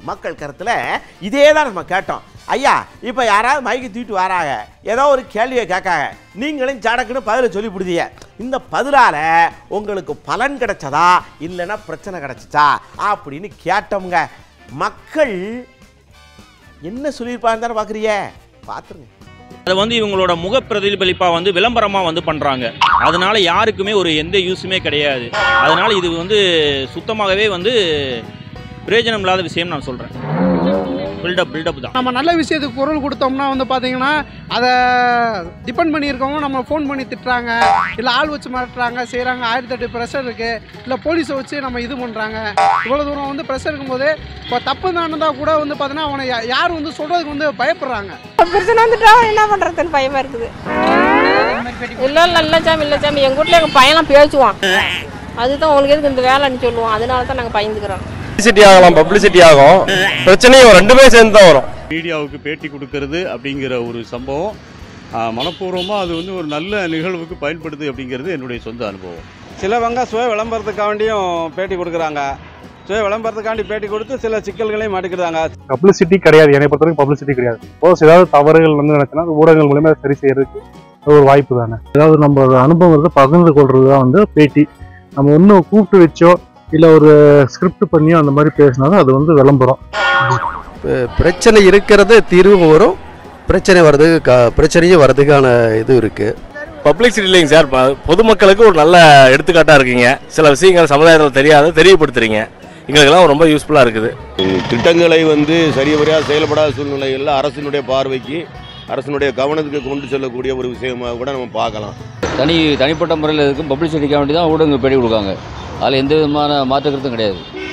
மக்கள் கருத்தில் இதே தான் நம்ம கேட்டோம். ஐயா இப்போ யாராவது மைக்கு தூக்கிட்டு வராங்க, ஏதோ ஒரு கேள்வியை கேட்காங்க, நீங்களும் சடக்குன்னு பதிலை சொல்லி பிடிதீங்க. இந்த பதிலால் உங்களுக்கு பலன் கிடைச்சதா இல்லைன்னா பிரச்சனை கிடைச்சிச்சா அப்படின்னு கேட்டோம்ங்க. மக்கள் என்ன சொல்லியிருப்பான்னு தானே பார்க்குறீங்க, பார்த்துருங்க. அதை வந்து இவங்களோட முக பிரதிபலிப்பா வந்து விளம்பரமா வந்து பண்றாங்க. அதனால யாருக்குமே ஒரு எந்த யூஸுமே கிடையாது. அதனால இது வந்து சுத்தமாகவே வந்து பிரயோஜனம் இல்லாத விஷயம் நான் சொல்றேன். பில்டப் தான். நம்ம நல்ல விஷயத்துக்கு குரல் கொடுத்தோம்னா வந்து பார்த்தீங்கன்னா அதை டிபெண்ட் பண்ணியிருக்கவங்க நம்ம ஃபோன் பண்ணி திட்டுறாங்க, இல்லை ஆள் வச்சு மாட்டுறாங்க, செய்கிறாங்க. 1008 ப்ரெஷர் இருக்குது, இல்லை போலீஸை வச்சு நம்ம இது பண்ணுறாங்க. இவ்வளோ தூரம் வந்து ப்ரெஷர் இருக்கும்போது இப்போ தப்பு நடந்தால் கூட வந்து பார்த்தீங்கன்னா அவனை யார் வந்து சொல்கிறதுக்கு வந்து பயப்படுறாங்க. பிரச்சனை வந்துட்டா என்ன பண்ணுறதுன்னு பயமாக இருக்குது. இல்லை சாமி எங்கள் வீட்டில் எங்கள் பையன்லாம் பேசுவான். அதுதான் உங்களுக்கு எதுக்கு இந்த வேலைன்னு சொல்லுவோம். அதனால தான் நாங்கள் பயந்துக்கிறோம். பப்ளிசிட்டி ஆகலாம், பப்ளிசிட்டி ஆகும், பிரச்சனையும் ரெண்டுமே சேர்ந்து தான் வரும். மீடியாவுக்கு பேட்டி கொடுக்கறது அப்படிங்கிற ஒரு சம்பவம் மனப்பூர்வமாக அது வந்து ஒரு நல்ல நிகழ்வுக்கு பயன்படுது அப்படிங்கிறது என்னுடைய சொந்த அனுபவம். சிலவங்க சுய விளம்பரத்துக்காண்டியும் பேட்டி கொடுக்குறாங்க. சுய விளம்பரத்துக்காண்டி பேட்டி கொடுத்து சில சிக்கல்களையும் மாட்டிக்கிறாங்க. பப்ளிசிட்டி கிடையாது, என்னை பொறுத்த வரைக்கும் பப்ளிசிட்டி கிடையாது. சப்போஸ் ஏதாவது தவறுகள் வந்து நினைச்சுன்னா ஊடகங்கள் மூலமா சரி செய்யறதுக்கு ஒரு வாய்ப்பு தானே. ஏதாவது நம்ம அனுபவத்தை பகிர்ந்து கொள்றது தான் வந்து பேட்டி. நம்ம இன்னும் கூப்பிட்டு வச்சோ இல்லை ஒரு ஸ்கிரிப்ட் பண்ணியோ அந்த மாதிரி பேசினாலும் அது வந்து விளம்பரம். பிரச்சனை இருக்கிறது தீர்வு வரும், பிரச்சனையும் வர்றதுக்கான இது இருக்கு. பப்ளிசிட்டி இல்லைங்க சார், பொதுமக்களுக்கு ஒரு நல்ல எடுத்துக்காட்டாக இருக்கீங்க. சில விஷயங்கள் சமுதாயத்தில் தெரியாத தெரியப்படுத்துறீங்க, எங்களுக்கெல்லாம் ரொம்ப யூஸ்ஃபுல்லாக இருக்குது. திட்டங்களை வந்து சரிவரையாக செயல்படாத சூழ்நிலைகளில் அரசினுடைய பார்வைக்கு, அரசினுடைய கவனத்துக்கு கொண்டு செல்லக்கூடிய ஒரு விஷயமாக கூட நம்ம பார்க்கலாம். தனிப்பட்ட முறையில் இருக்கும் பப்ளிசிட்டிக்காக வேண்டி தான் ஊடகங்கள் பேட்டி கொடுக்காங்க. அதில் எந்த விதமான மாற்று கருத்தும் கிடையாது.